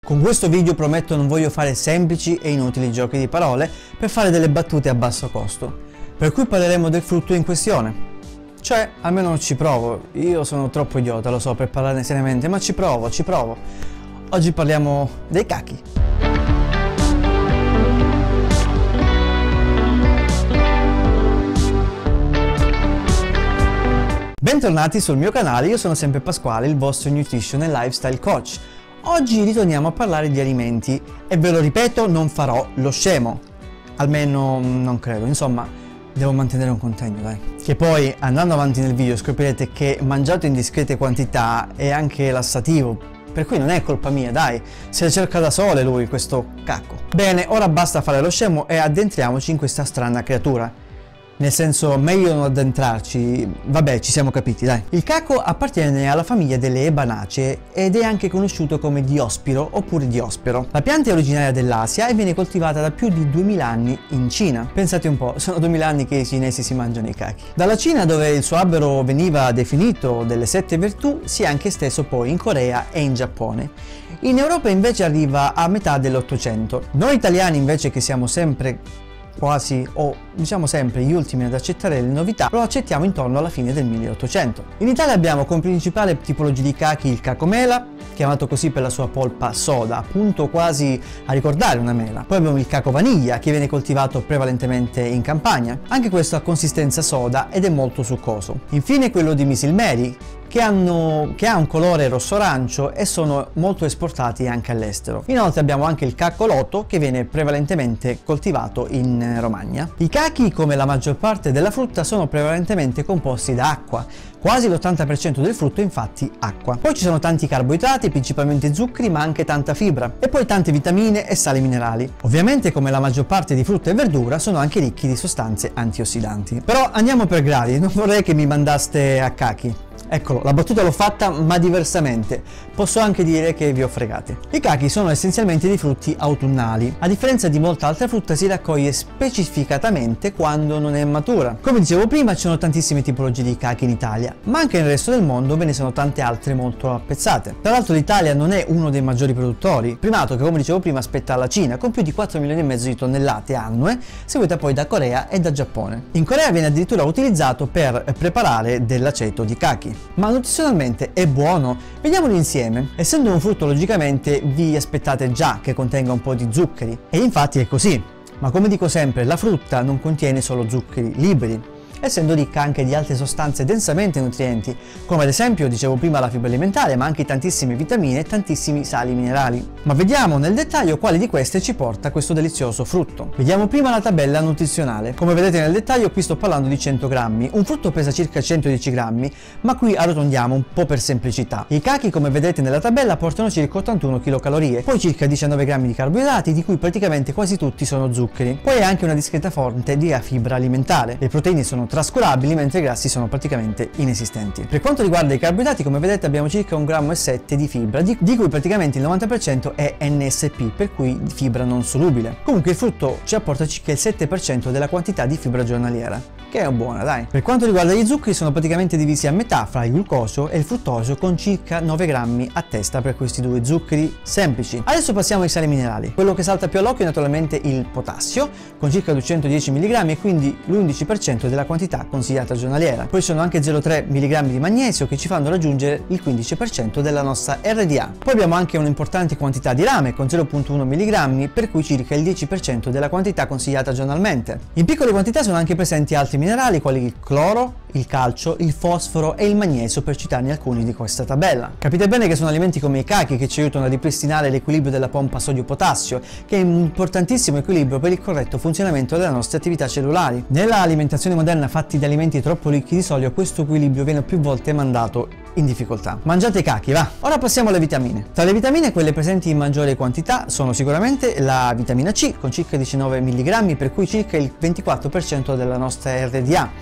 Con questo video prometto non voglio fare semplici e inutili giochi di parole per fare delle battute a basso costo, per cui parleremo del frutto in questione. Cioè, almeno ci provo. Io sono troppo idiota, lo so, per parlarne seriamente, ma ci provo. Oggi parliamo dei cachi. Bentornati sul mio canale, io sono sempre Pasquale, il vostro nutrition e lifestyle coach. Oggi ritorniamo a parlare di alimenti e ve lo ripeto, non farò lo scemo. Almeno non credo, insomma, devo mantenere un contegno, dai. Che poi, andando avanti nel video, scoprirete che mangiato in discrete quantità è anche lassativo, per cui non è colpa mia, dai. Se la cerca da sole lui, questo cacco. Bene, ora basta fare lo scemo e addentriamoci in questa strana creatura. Nel senso, meglio non addentrarci, vabbè, ci siamo capiti, dai. Il caco appartiene alla famiglia delle ebanacee ed è anche conosciuto come diospiro oppure diospero. La pianta è originaria dell'Asia e viene coltivata da più di 2000 anni in Cina. Pensate un po', sono 2000 anni che i cinesi si mangiano i cachi. Dalla Cina, dove il suo albero veniva definito delle 7 virtù, si è anche esteso poi in Corea e in Giappone. In Europa invece arriva a metà dell'800. Noi italiani invece, che siamo sempre quasi, o diciamo sempre, gli ultimi ad accettare le novità, lo accettiamo intorno alla fine del 1800. In Italia abbiamo come principale tipologia di cachi il caco mela, chiamato così per la sua polpa soda, appunto quasi a ricordare una mela. Poi abbiamo il caco vaniglia, che viene coltivato prevalentemente in Campania, anche questo ha consistenza soda ed è molto succoso. Infine quello di misilmeri, che ha un colore rosso-arancio e sono molto esportati anche all'estero. Inoltre abbiamo anche il cacco loto, che viene prevalentemente coltivato in Romagna. I cachi, come la maggior parte della frutta, sono prevalentemente composti da acqua. Quasi l'80% del frutto è infatti acqua. Poi ci sono tanti carboidrati, principalmente zuccheri, ma anche tanta fibra. E poi tante vitamine e sali minerali. Ovviamente, come la maggior parte di frutta e verdura, sono anche ricchi di sostanze antiossidanti. Però andiamo per gradi, non vorrei che mi mandaste a cachi. Eccolo, la battuta l'ho fatta, ma diversamente. Posso anche dire che vi ho fregati. I cachi sono essenzialmente dei frutti autunnali. A differenza di molta altra frutta, si raccoglie specificatamente quando non è matura. Come dicevo prima, ci sono tantissime tipologie di cachi in Italia, ma anche nel resto del mondo ve ne sono tante altre molto apprezzate. Tra l'altro l'Italia non è uno dei maggiori produttori, primato che, come dicevo prima, spetta alla Cina, con più di 4 milioni e mezzo di tonnellate annue, seguita poi da Corea e da Giappone. In Corea viene addirittura utilizzato per preparare dell'aceto di cachi. Ma nutrizionalmente è buono? Vediamolo insieme. Essendo un frutto, logicamente vi aspettate già che contenga un po' di zuccheri, e infatti è così. Ma come dico sempre, la frutta non contiene solo zuccheri liberi, essendo ricca anche di altre sostanze densamente nutrienti, come ad esempio, dicevo prima, la fibra alimentare, ma anche tantissime vitamine e tantissimi sali minerali. Ma vediamo nel dettaglio quali di queste ci porta questo delizioso frutto. Vediamo prima la tabella nutrizionale. Come vedete nel dettaglio, qui sto parlando di 100 grammi. Un frutto pesa circa 110 grammi, ma qui arrotondiamo un po' per semplicità. I cachi, come vedete nella tabella, portano circa 81 kcal, poi circa 19 grammi di carboidrati, di cui praticamente quasi tutti sono zuccheri. Poi è anche una discreta fonte di fibra alimentare. Le proteine sono trascurabili, mentre i grassi sono praticamente inesistenti. Per quanto riguarda i carboidrati, come vedete abbiamo circa 1,7 g di fibra, di cui praticamente il 90% è NSP, per cui fibra non solubile. Comunque il frutto ci apporta circa il 7% della quantità di fibra giornaliera, che è buona, dai. Per quanto riguarda gli zuccheri, sono praticamente divisi a metà fra il glucosio e il fruttosio, con circa 9 grammi a testa per questi due zuccheri semplici. Adesso passiamo ai sali minerali. Quello che salta più all'occhio è naturalmente il potassio, con circa 210 mg e quindi l'11% della quantità consigliata giornaliera. Poi sono anche 0,3 mg di magnesio, che ci fanno raggiungere il 15% della nostra RDA. Poi abbiamo anche un'importante quantità di rame, con 0,1 mg, per cui circa il 10% della quantità consigliata giornalmente. In piccole quantità sono anche presenti altri minerali quali il cloro, il calcio, il fosforo e il magnesio, per citarne alcuni di questa tabella. Capite bene che sono alimenti come i cachi che ci aiutano a ripristinare l'equilibrio della pompa sodio-potassio, che è un importantissimo equilibrio per il corretto funzionamento delle nostre attività cellulari. Nella alimentazione moderna, fatti di alimenti troppo ricchi di sodio, questo equilibrio viene più volte mandato in difficoltà. Mangiate i cachi, va! Ora passiamo alle vitamine. Tra le vitamine, quelle presenti in maggiore quantità sono sicuramente la vitamina C, con circa 19 mg, per cui circa il 24% della nostra RDA.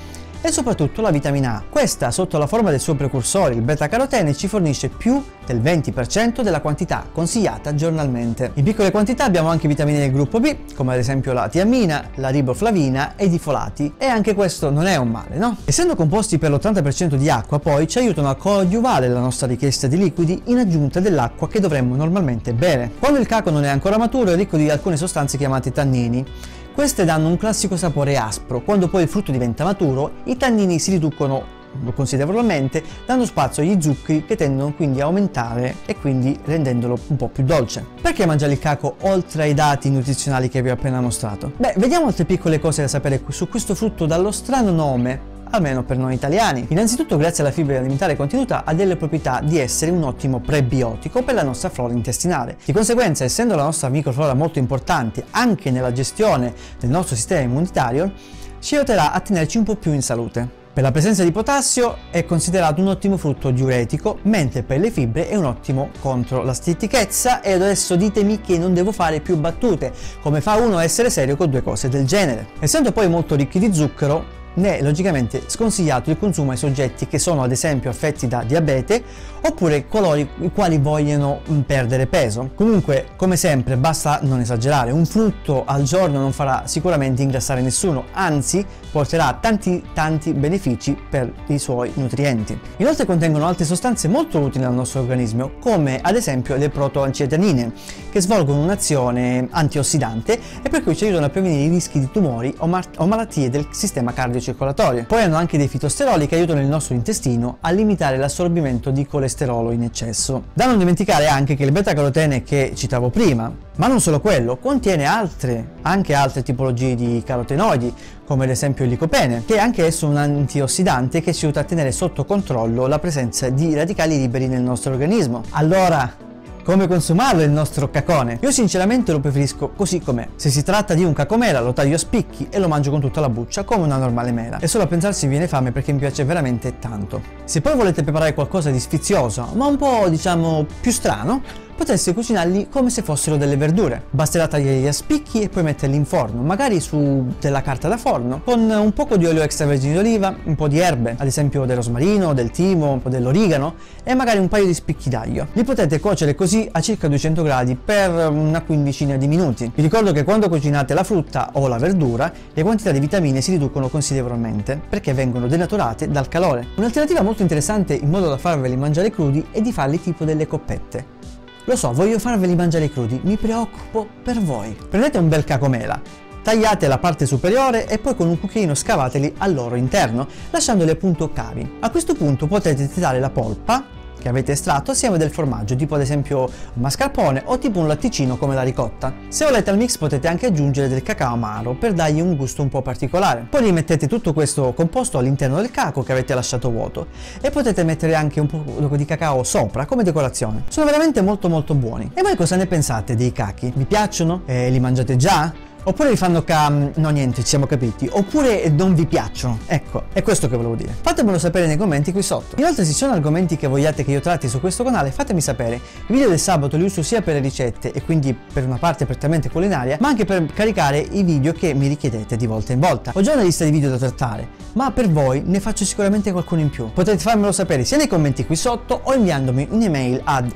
e soprattutto la vitamina A. Questa, sotto la forma del suo precursore, il beta-carotene, ci fornisce più del 20% della quantità consigliata giornalmente. In piccole quantità abbiamo anche vitamine del gruppo B, come ad esempio la tiamina, la riboflavina ed i folati, e anche questo non è un male, no? Essendo composti per l'80% di acqua, poi ci aiutano a coadiuvare la nostra richiesta di liquidi in aggiunta dell'acqua che dovremmo normalmente bere. Quando il caco non è ancora maturo è ricco di alcune sostanze chiamate tannini. Queste danno un classico sapore aspro. Quando poi il frutto diventa maturo, i tannini si riducono considerevolmente, dando spazio agli zuccheri che tendono quindi a aumentare e quindi rendendolo un po' più dolce. Perché mangiare il caco oltre ai dati nutrizionali che vi ho appena mostrato? Beh, vediamo altre piccole cose da sapere su questo frutto dallo strano nome, almeno per noi italiani. Innanzitutto, grazie alla fibra alimentare contenuta, ha delle proprietà di essere un ottimo prebiotico per la nostra flora intestinale. Di conseguenza, essendo la nostra microflora molto importante anche nella gestione del nostro sistema immunitario, ci aiuterà a tenerci un po' più in salute. Per la presenza di potassio è considerato un ottimo frutto diuretico, mentre per le fibre è un ottimo contro la stitichezza. E adesso ditemi che non devo fare più battute. Come fa uno a essere serio con due cose del genere? Essendo poi molto ricchi di zucchero, ne è logicamente sconsigliato il consumo ai soggetti che sono ad esempio affetti da diabete oppure coloro i quali vogliono perdere peso. Comunque, come sempre, basta non esagerare. Un frutto al giorno non farà sicuramente ingrassare nessuno, anzi porterà tanti benefici per i suoi nutrienti. Inoltre contengono altre sostanze molto utili al nostro organismo, come ad esempio le protoanciatinine, che svolgono un'azione antiossidante e per cui ci aiutano a prevenire i rischi di tumori o malattie del sistema cardiocircolatorio. Poi hanno anche dei fitosteroli che aiutano il nostro intestino a limitare l'assorbimento di colesterolo in eccesso. Da non dimenticare anche che il beta-carotene che citavo prima, ma non solo quello, contiene anche altre tipologie di carotenoidi, come ad esempio il licopene, che è anche esso un antiossidante che ci aiuta a tenere sotto controllo la presenza di radicali liberi nel nostro organismo. Allora, come consumarlo il nostro cacone? Io sinceramente lo preferisco così com'è. Se si tratta di un cacomela lo taglio a spicchi e lo mangio con tutta la buccia come una normale mela. E solo a pensarsi viene fame perché mi piace veramente tanto. Se poi volete preparare qualcosa di sfizioso, ma un po' diciamo più strano, potreste cucinarli come se fossero delle verdure. Basterà tagliarli a spicchi e poi metterli in forno, magari su della carta da forno, con un poco di olio extravergine d'oliva, un po' di erbe, ad esempio del rosmarino, del timo, dell'origano e magari un paio di spicchi d'aglio. Li potete cuocere così a circa 200 gradi per una quindicina di minuti. Vi ricordo che quando cucinate la frutta o la verdura, le quantità di vitamine si riducono considerevolmente perché vengono denaturate dal calore. Un'alternativa molto interessante in modo da farveli mangiare crudi è di farli tipo delle coppette. Lo so, voglio farveli mangiare crudi, mi preoccupo per voi. Prendete un bel cacomela, tagliate la parte superiore e poi con un cucchiaino scavateli al loro interno, lasciandoli appunto cavi. A questo punto potete tirare la polpa che avete estratto assieme del formaggio, tipo ad esempio un mascarpone o tipo un latticino come la ricotta. Se volete al mix potete anche aggiungere del cacao amaro per dargli un gusto un po' particolare. Poi rimettete tutto questo composto all'interno del caco che avete lasciato vuoto e potete mettere anche un po' di cacao sopra come decorazione. Sono veramente molto buoni. E voi cosa ne pensate dei cachi? Vi piacciono? Li mangiate già? Oppure vi fanno no niente, ci siamo capiti. Oppure non vi piacciono. Ecco, è questo che volevo dire. Fatemelo sapere nei commenti qui sotto. Inoltre, se ci sono argomenti che vogliate che io tratti su questo canale, fatemi sapere. I video del sabato li uso sia per le ricette e quindi per una parte prettamente culinaria, ma anche per caricare i video che mi richiedete di volta in volta. Ho già una lista di video da trattare, ma per voi ne faccio sicuramente qualcuno in più. Potete farmelo sapere sia nei commenti qui sotto o inviandomi un'email ad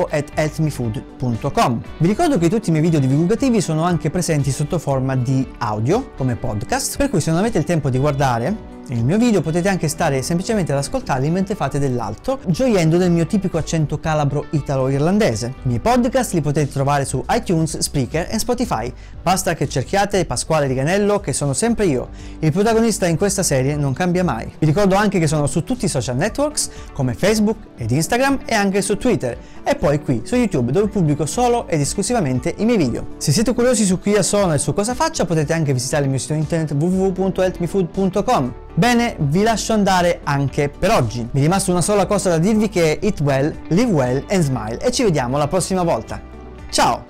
info@healthmefood.com. Vi ricordo che tutti i miei video divulgativi sono anche presenti sotto forma di audio come podcast, per cui se non avete il tempo di guardare il mio video potete anche stare semplicemente ad ascoltarli mentre fate dell'altro, gioiendo del mio tipico accento calabro italo-irlandese. I miei podcast li potete trovare su iTunes, Spreaker e Spotify. Basta che cerchiate Pasquale Riganello, che sono sempre io. Il protagonista in questa serie non cambia mai. Vi ricordo anche che sono su tutti i social networks come Facebook ed Instagram e anche su Twitter e poi qui su YouTube, dove pubblico solo ed esclusivamente i miei video. Se siete curiosi su chi io sono e su cosa faccio, potete anche visitare il mio sito internet www.healthmefood.com. Bene, vi lascio andare anche per oggi. Mi è rimasta una sola cosa da dirvi, che è eat well, live well and smile, e ci vediamo la prossima volta. Ciao!